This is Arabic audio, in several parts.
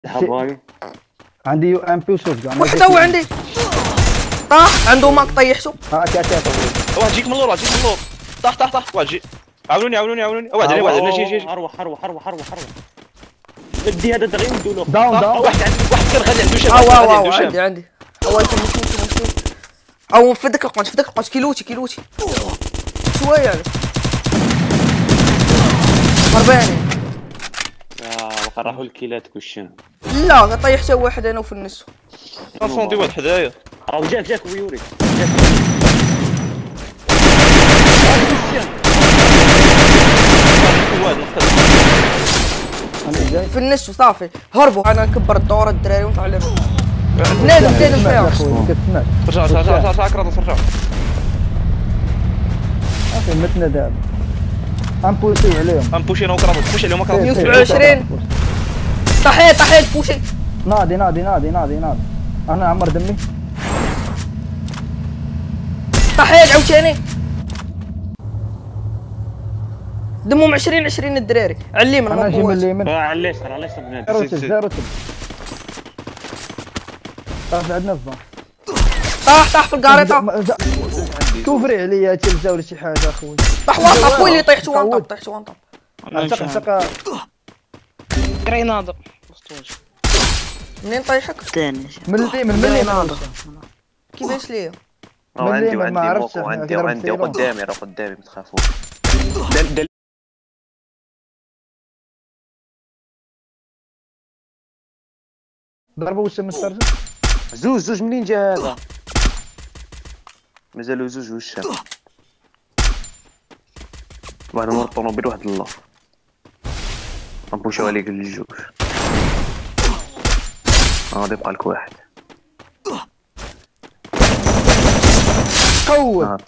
هباي عندي يو ام بي وشوت جان. واحد هو عندي طاح عنده ماك طيحته. هاك واحد يجيك من اللور، واحد يجيك من اللور. طاح واحد يجي. عاونوني واحد عليه جي. اروح بدي هذا دغيا ندولو. داون واحد كان غادي عنده شام. واو عندي هو يمشي او فدك القنش كيلوتي شويه يعني هرباني. بقى راحوا الكيلات كلشي. لا طيحت واحد انا وفي النص. صوندي واحد حدايا. راه جاك ويوري. في النص وصافي هربوا. انا نكبر الدوره الدراري ونتعلم. نادم فيها. رجع كراطوس رجع. اخي متنا دابا امبوشي عليهم. امبوشي انا وكراطوس. بوش عليهم كراطوس. 127 طحيت بوشي. ناضي انا عمر دمي. طحيت عاوتاني دمهم 20 الدراري على اليمين. انا نجي من اليمين. على اليسار بنادم. روتل طاح عندنا الظن. طاح في القاريطه. كوفري عليا تلزا ولا شي حاجه اخوي. طاح وانطب. هو اللي طيحت وانطب. اعتق كريناض منين طيحك؟ ثاني من اليمين. كيفاش ليا؟ عندي ما عرفتش. وعندي قدامي ما تخافوش. ضربوا وسام السرجه. زوج منين جا هذا؟ مازالوا زوج وشام. واحد نور الطوموبيل واحد الله. نبوشوا عليك الجوج. غادي يبقى لك واحد. قوت.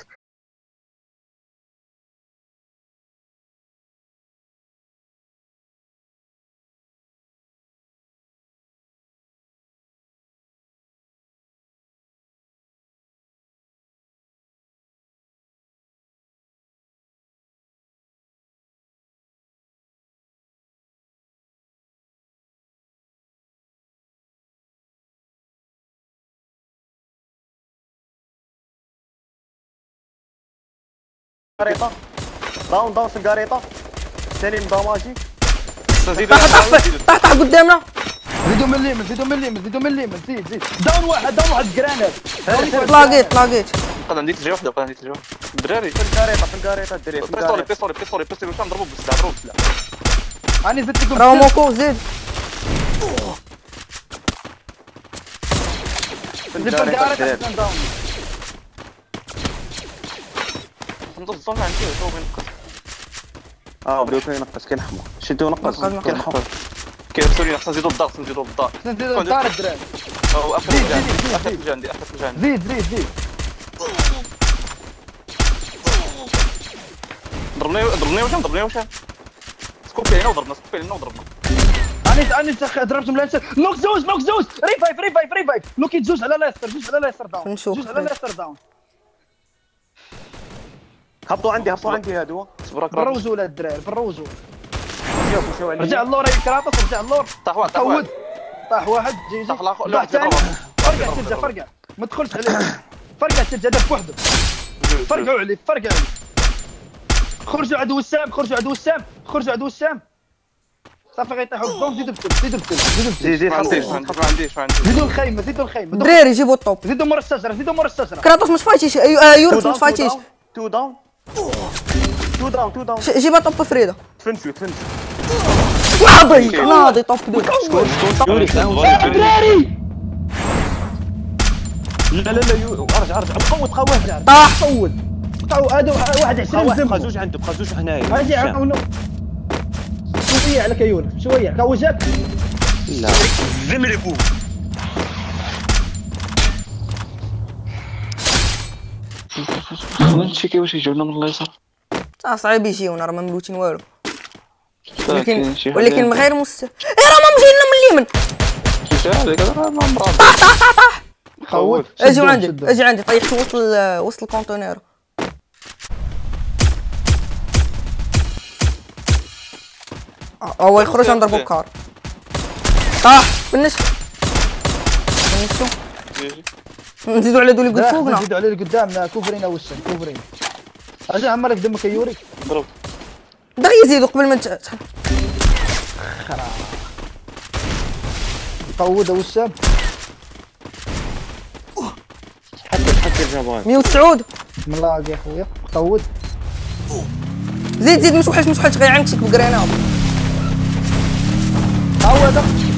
قريطة داون في القريطة. سليم داماجي. طاح قدامنا. زيدوا من اليمين. زيد داون واحد جرانات. طلاقيت. قد عندي تجي واحده الدراري. في القريطة الدراري. بيستولي واش نضربوا بالسلاح. انا زدت لكم. راموكو زيد. في القريطة داون. ندوز الصوت عندي هو بينقص. بداو كينقص كينحمر. شدو نقص كينحمر. كيرسلوا لي خصنا نزيدوا الضغط. نزيدوا الدار الدراري. اخر جاندي. زيد. ضربني واش سكوبي علينا وضربنا. انا ضربتهم لانسر. نوك زوز. ريفايف. نوكيت زوز على ليستر داون. هبطوا عندي هادو. بالروزو ولا الدراري بالروزو. رجع اللور يا كراطوس. رجع اللور. طاح واحد. جي واحد ثاني. فرقع ما تدخلش عليه. فرقع تلجا دف وحده. فرقعوا عليه. خرجوا عدو السام. صافي غيطيحوا الضم. زيد حطي عندي زيدوا الخيمه. دراري جيبوا الطوب. زيدوا مور الشجره. كراطوس ما تفايتيش. يورك ما تفايتيش. 2 داون. جيبها طوب فريده. تفنسوا. ناضي طوب دو. دراري لا ارجع بقوة طاح. هذا 21 بقى زوج عنده بقى زوج هنايا. اجي عاونوا شويه على كيولك. شويه كوجك. لا زمركو نشيكي واش يجونا من اليسار. صعيب يجيونا راه ما ملوتين والو. ولكن شي ولكن غير راه ما مجينا من اليمين. هذاك راه مراد. طاح. خوت. اجي عندي طيحت وسط الكونتينر. هو يخرج نضربو كار. طاح فنش. فنشو نزيدو على دول اللي فوقنا. نزيدو على اللي قدامنا. كوفرين وسام كوفرين. اجي عمرك دمك يا يوري. ضرب دغيا يزيدو قبل ما قود وسام. حتى الجبان 109. ملاق يا خويا. قود. زيد مش وحش غير عندك بقرينات. عوض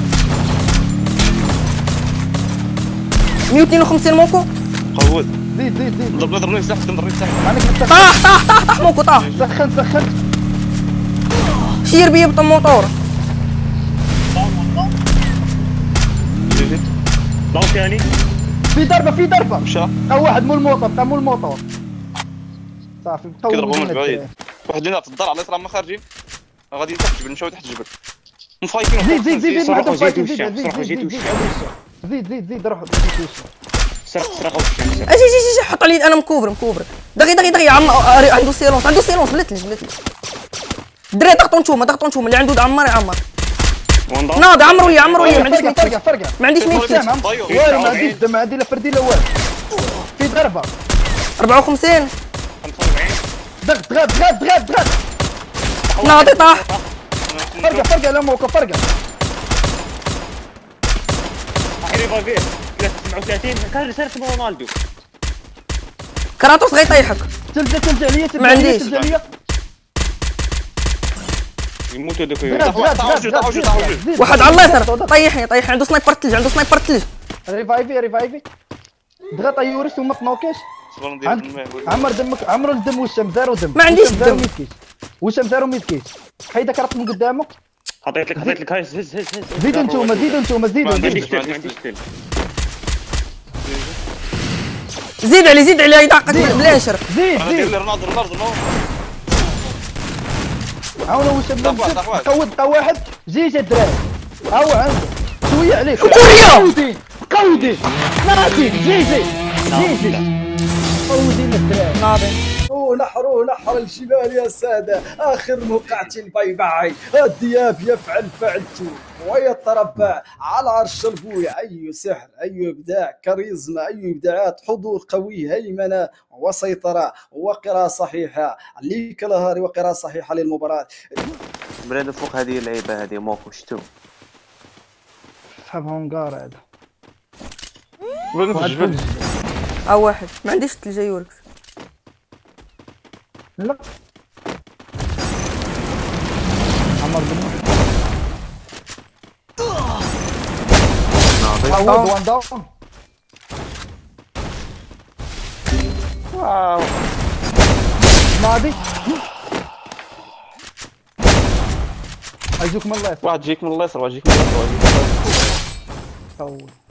152 موكو. قود زيد ضربني سلاح طاح موكو طاح. سخنت شير بيه بالموتور. ضرب ثاني في ضربه مشى واحد مو الموتور صافي. كيضربوا من بعيد. واحد اللي في الدار على اليسار ما خارجين غادي تحت الجبل. مشاو تحت الجبل مفايتين. زيد صراحة روح سرقوا الشمس. اجي حط علي انا مكوفر. دغيا عنده سيلونس بلاتلي. الدراري ضغطوا نتوما اللي عنده عمر يعمر. ناضي عمروا لي ما عنديش فرقه. ما عنديش مشكل. والو ما عنديش دم. عندي لا فردي لا والو. في ضربه 54. 45 ضغط. ناضي طاح. فرقه لا موقف فرقه. تقريبا بيه 39 كان رسالة رونالدو. كراتوس غيطيحك. تلجا ليا ما عنديش. يموتوا دوك. واحد على اليسار طيحني. عنده سنايبر ثلج. ريفايفي ضغط يوري ثم تنوكيش. عمر دمك. عمرو الدم وسام زيرو دم. ما عنديش دم. وسام زيرو 100 كيس. حيدك رقم من قدامه. حطيت لك هاي هز زيدوا انتوما ما عنديش زيد عليه يدعقك بالانشر. زيد رونالدو عاونوا وسام. قود واحد. زيد الدراري هو عنده شويه عليك. قودي نادي. زيد قودي الدراري. ناضي. نحر الجبال يا سادة. آخر موقعة باي باي. الدياب يفعل فعلته ويتربى على عرش البويا. أي سحر، أي إبداع، كاريزما، أي إبداعات، حضور قوي، هيمنة وسيطرة وقراءة صحيحة لكلهاري وقراءة صحيحة للمباراة. بلاد فوق هذه اللعيبه هذه موكو شتو فهمهم قار هذا. واحد ما عنديش ثلجة يوركس. لا عمر دمك. عوض وان داون. واو نادي. يجيك من الله. واحد يجيك من اليسار. طول